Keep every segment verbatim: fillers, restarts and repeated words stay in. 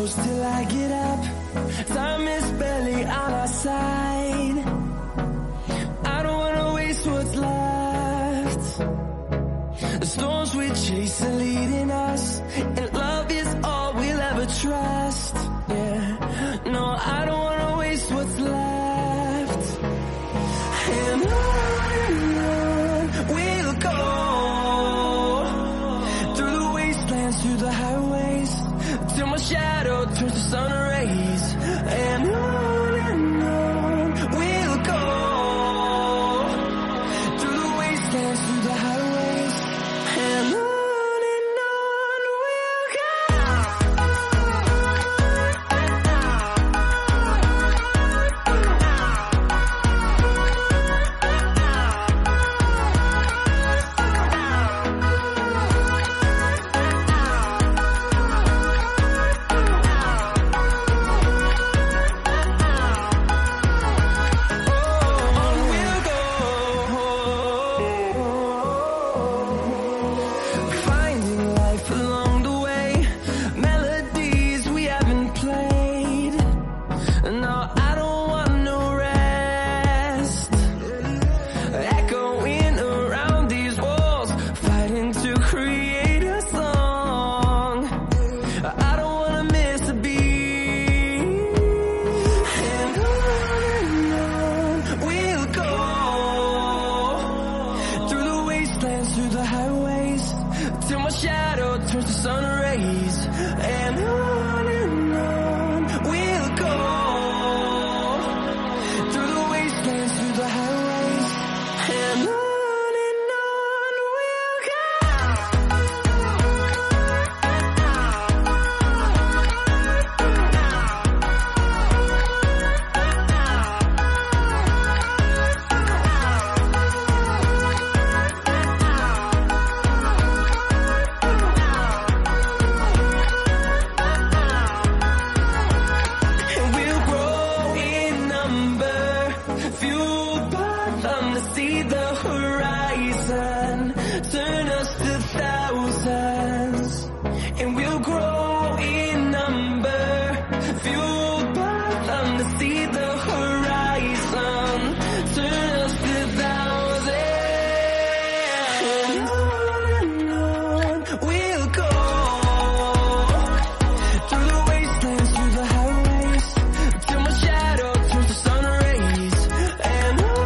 close till I get up. Time is barely on our side. I don't wanna waste what's left. The storms we chase are leading us, and love is all we'll ever trust. Yeah, no, I don't wanna waste what's left. And on and on we'll go, through the wastelands, through the highways, till my shadow turns to sun rays. And on and on we'll go, through the wastelands, through the highways, and on. Through the highways, till my shadow turns to sun rays. And on and on we'll go, through the wastelands, through the highways, and on. See the horizon turn us to thousands, and we'll grow in number, fueled by them to see the horizon turn us to thousands. And on and on we'll go, through the wastelands, through the highways, till my shadow turns to sun rays. And on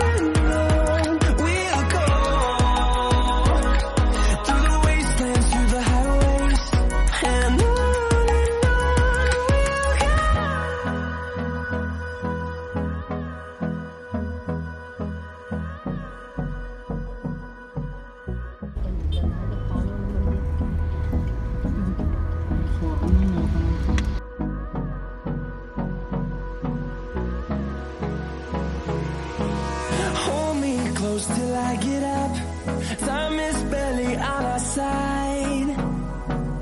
close till I get up. Time is barely on our side.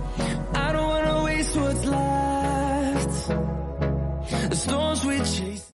I don't wanna waste what's left. The storms we chase.